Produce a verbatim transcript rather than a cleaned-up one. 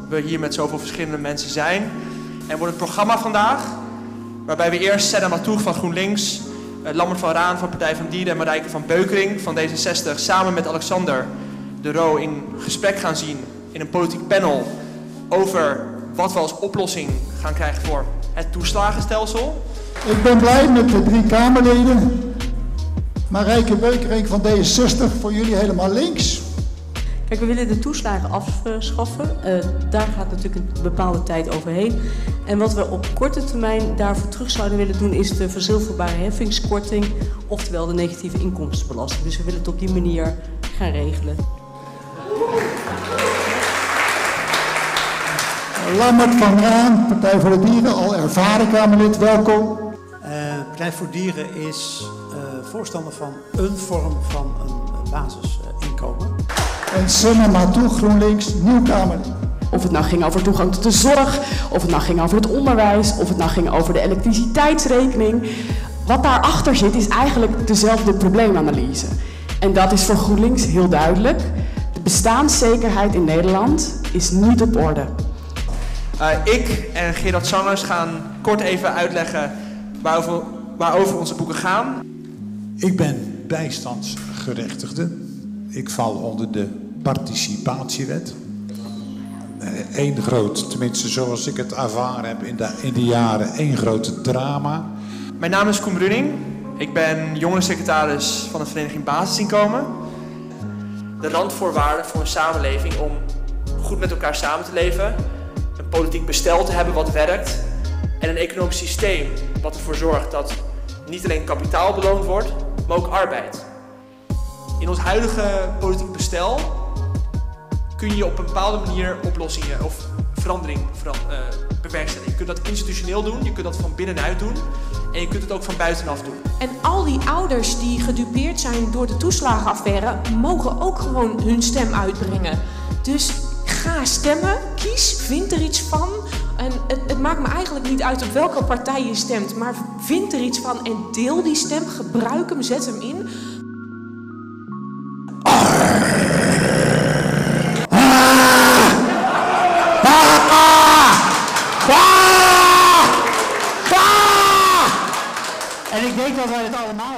we hier met zoveel verschillende mensen zijn. En wordt het programma vandaag, waarbij we eerst Senna Matoeg van GroenLinks, uh, Lambert van Raan van Partij van Dieren en Marijke van Beukering van D zesenzestig samen met Alexander de Roo in gesprek gaan zien in een politiek panel over wat we als oplossing gaan krijgen voor het toeslagenstelsel. Ik ben blij met de drie Kamerleden. Marijke Beukering van D zesenzestig, voor jullie helemaal links. Kijk, we willen de toeslagen afschaffen. Uh, daar gaat natuurlijk een bepaalde tijd overheen. En wat we op korte termijn daarvoor terug zouden willen doen is de verzilverbare heffingskorting, oftewel de negatieve inkomstenbelasting. Dus we willen het op die manier gaan regelen. Lambert van Raan, Partij voor de Dieren, al ervaren Kamerlid, welkom. Uh, Partij voor Dieren is uh, voorstander van een vorm van een basisinkomen. En Senna Matoeg, GroenLinks, nieuw Kamerlid. Of het nou ging over toegang tot de zorg, of het nou ging over het onderwijs, of het nou ging over de elektriciteitsrekening. Wat daarachter zit is eigenlijk dezelfde probleemanalyse. En dat is voor GroenLinks heel duidelijk. De bestaanszekerheid in Nederland is niet op orde. Uh, ik en Gerard Sangers gaan kort even uitleggen waarover, waarover onze boeken gaan. Ik ben bijstandsgerechtigde. Ik val onder de participatiewet. Eén groot, tenminste zoals ik het ervaren heb in de, in de jaren, één grote drama. Mijn naam is Koen Bruning. Ik ben jongerensecretaris van de vereniging Basisinkomen. De randvoorwaarden voor een samenleving om goed met elkaar samen te leven, een politiek bestel te hebben wat werkt en een economisch systeem wat ervoor zorgt dat niet alleen kapitaal beloond wordt, maar ook arbeid. In ons huidige politiek bestel kun je op een bepaalde manier oplossingen of verandering uh, bewerkstelligen. Je kunt dat institutioneel doen, je kunt dat van binnenuit doen en je kunt het ook van buitenaf doen. En al die ouders die gedupeerd zijn door de toeslagenaffaire mogen ook gewoon hun stem uitbrengen. Dus ga stemmen, kies, vind er iets van. En het, het maakt me eigenlijk niet uit op welke partij je stemt, maar vind er iets van en deel die stem, gebruik hem, zet hem in. En ik denk dat wij het allemaal